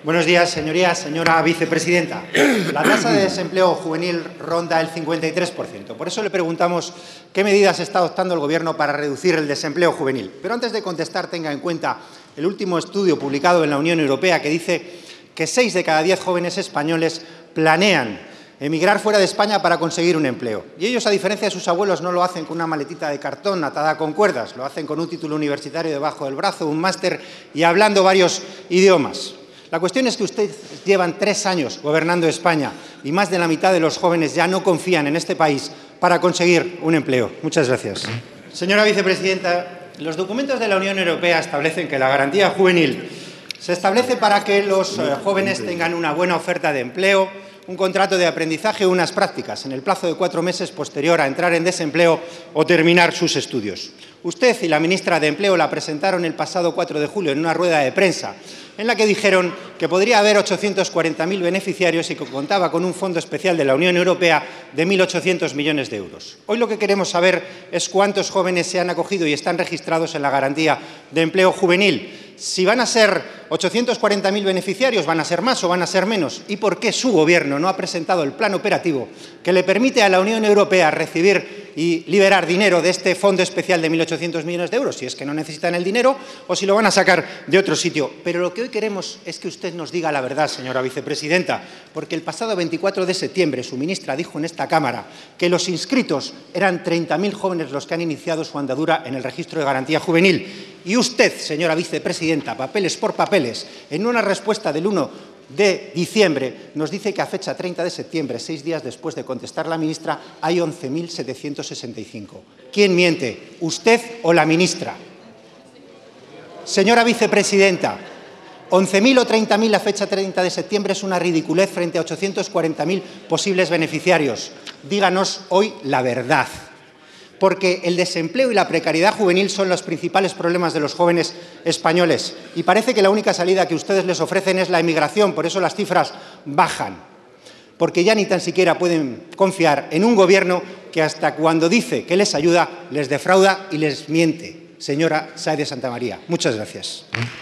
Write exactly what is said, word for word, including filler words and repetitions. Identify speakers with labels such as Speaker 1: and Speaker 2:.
Speaker 1: Buenos días, señorías. Señora vicepresidenta, la tasa de desempleo juvenil ronda el cincuenta y tres por ciento. Por eso le preguntamos qué medidas está adoptando el Gobierno para reducir el desempleo juvenil. Pero antes de contestar, tenga en cuenta el último estudio publicado en la Unión Europea que dice que seis de cada diez jóvenes españoles planean emigrar fuera de España para conseguir un empleo. Y ellos, a diferencia de sus abuelos, no lo hacen con una maletita de cartón atada con cuerdas, lo hacen con un título universitario debajo del brazo, un máster y hablando varios idiomas. La cuestión es que ustedes llevan tres años gobernando España y más de la mitad de los jóvenes ya no confían en este país para conseguir un empleo. Muchas gracias. Señora vicepresidenta, los documentos de la Unión Europea establecen que la garantía juvenil se establece para que los eh, jóvenes tengan una buena oferta de empleo, un contrato de aprendizaje o unas prácticas en el plazo de cuatro meses posterior a entrar en desempleo o terminar sus estudios. Usted y la ministra de Empleo la presentaron el pasado cuatro de julio en una rueda de prensa en la que dijeron que podría haber ochocientos cuarenta mil beneficiarios y que contaba con un fondo especial de la Unión Europea de mil ochocientos millones de euros. Hoy lo que queremos saber es cuántos jóvenes se han acogido y están registrados en la garantía de empleo juvenil. Si van a ser ochocientos cuarenta mil beneficiarios, ¿van a ser más o van a ser menos? ¿Y por qué su Gobierno no ha presentado el plan operativo que le permite a la Unión Europea recibir y liberar dinero de este fondo especial de mil ochocientos millones de euros, si es que no necesitan el dinero o si lo van a sacar de otro sitio? Pero lo que hoy queremos es que usted nos diga la verdad, señora vicepresidenta, porque el pasado veinticuatro de septiembre su ministra dijo en esta Cámara que los inscritos eran treinta mil jóvenes los que han iniciado su andadura en el registro de garantía juvenil. Y usted, señora vicepresidenta, papeles por papeles, en una respuesta del uno de diciembre, nos dice que a fecha treinta de septiembre, seis días después de contestar la ministra, hay once mil setecientos sesenta y cinco. ¿Quién miente, usted o la ministra? Señora vicepresidenta, once mil o treinta mil a fecha treinta de septiembre es una ridiculez frente a ochocientos cuarenta mil posibles beneficiarios. Díganos hoy la verdad, porque el desempleo y la precariedad juvenil son los principales problemas de los jóvenes españoles y parece que la única salida que ustedes les ofrecen es la emigración, por eso las cifras bajan, porque ya ni tan siquiera pueden confiar en un Gobierno que hasta cuando dice que les ayuda, les defrauda y les miente. Señora Sáenz de Santamaría, muchas gracias.